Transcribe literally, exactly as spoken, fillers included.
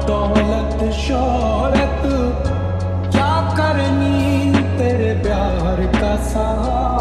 दौलत शोहरत क्या करनी तेरे प्यार का सहारा।